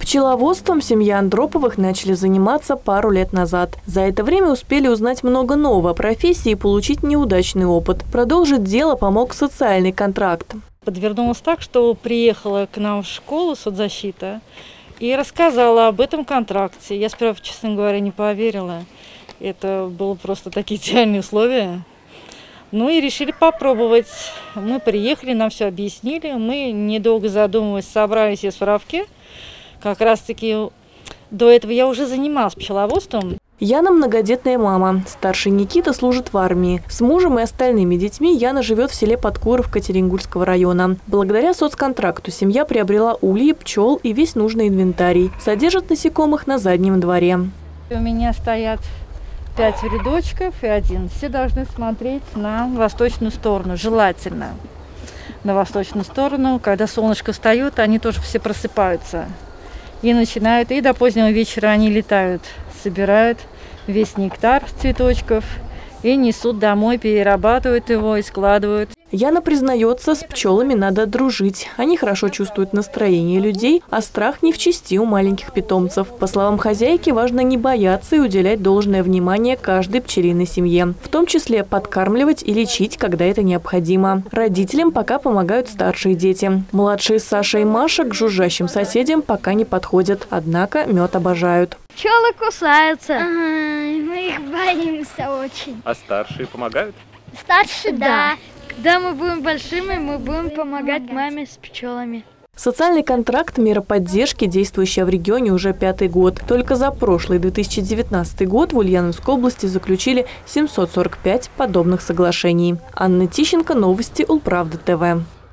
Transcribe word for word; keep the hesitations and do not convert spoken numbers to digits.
Пчеловодством семья Андроповых начали заниматься пару лет назад. За это время успели узнать много нового о профессии и получить неудачный опыт. Продолжить дело помог социальный контракт. Подвернулось так, что приехала к нам в школу соцзащита и рассказала об этом контракте. Я сперва, честно говоря, не поверила. Это было просто такие идеальные условия. Ну и решили попробовать. Мы приехали, нам все объяснили. Мы, недолго задумываясь, собрали все справки. Как раз-таки до этого я уже занималась пчеловодством. Яна многодетная мама. Старший Никита служит в армии. С мужем и остальными детьми Яна живет в селе Подкуров Катерингульского района. Благодаря соцконтракту семья приобрела ульи, пчел и весь нужный инвентарий. Содержат насекомых на заднем дворе. У меня стоят пять рядочков и один. Все должны смотреть на восточную сторону, желательно на восточную сторону. Когда солнышко встает, они тоже все просыпаются и начинают, и до позднего вечера они летают, собирают весь нектар цветочков и несут домой, перерабатывают его и складывают. Яна признается, с пчелами надо дружить. Они хорошо чувствуют настроение людей, а страх не в чести у маленьких питомцев. По словам хозяйки, важно не бояться и уделять должное внимание каждой пчелиной семье. В том числе подкармливать и лечить, когда это необходимо. Родителям пока помогают старшие дети. Младшие Саша и Маша к жужжащим соседям пока не подходят, однако мед обожают. Пчелы кусаются. Ага, мы их боимся очень. А старшие помогают? Старшие, да. Когда мы будем большими, мы будем помогать маме с пчелами. Социальный контракт – мера поддержки, действующая в регионе уже пятый год. Только за прошлый две тысячи девятнадцатый год в Ульяновской области заключили семьсот сорок пять подобных соглашений. Анна Тищенко, новости Улправда ТВ.